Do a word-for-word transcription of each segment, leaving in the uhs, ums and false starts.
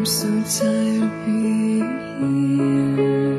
I'm so tired of being here,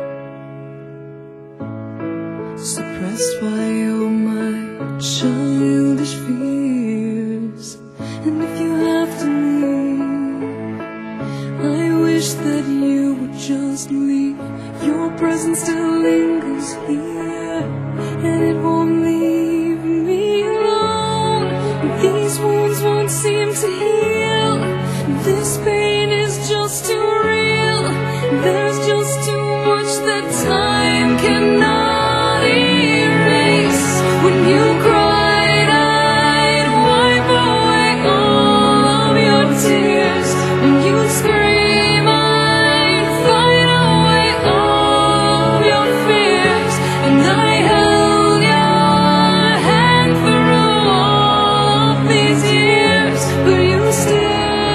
suppressed by all my childish fears. And if you have to leave, I wish that you would just leave. Your presence still lingers here, and it won't leave me alone. These wounds won't seem to heal. This pain is just too real. There's just too much that time cannot erase. When you cried, I'd wipe away all of your tears. When you scream, I'd fight away all of your fears. And I held your hand through all of these years, but you still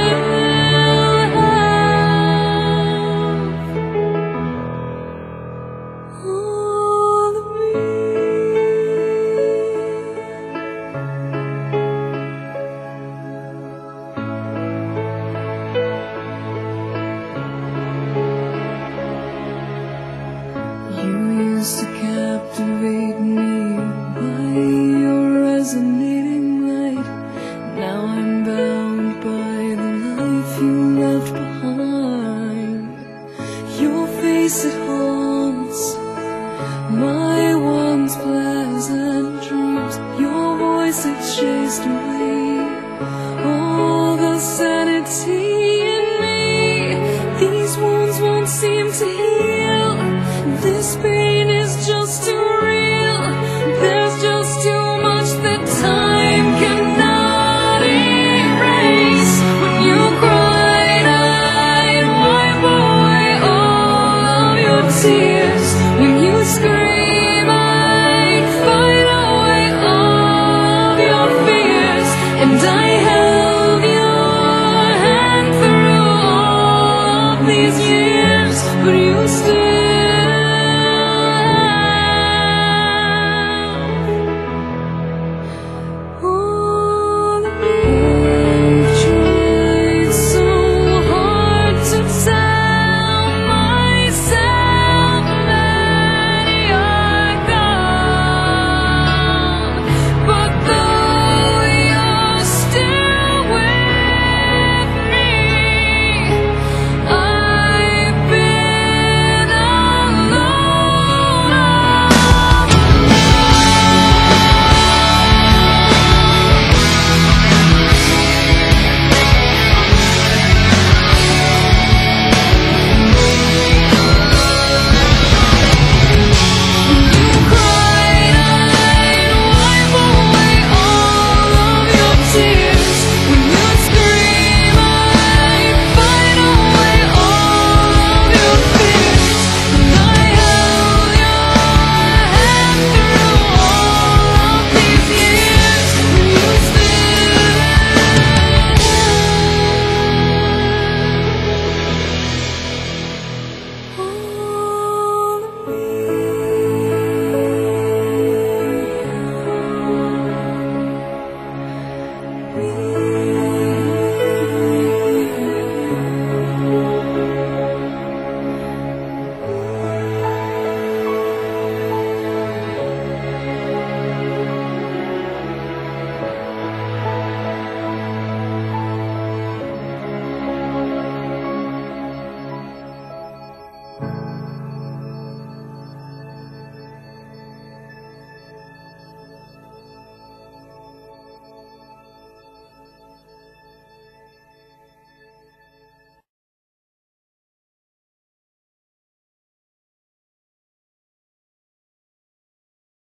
used to captivate me by your resonating light. Now I'm bound by the life you left behind. Your face, it haunts my once pleasant dreams. Your voice, it chased away all the sanity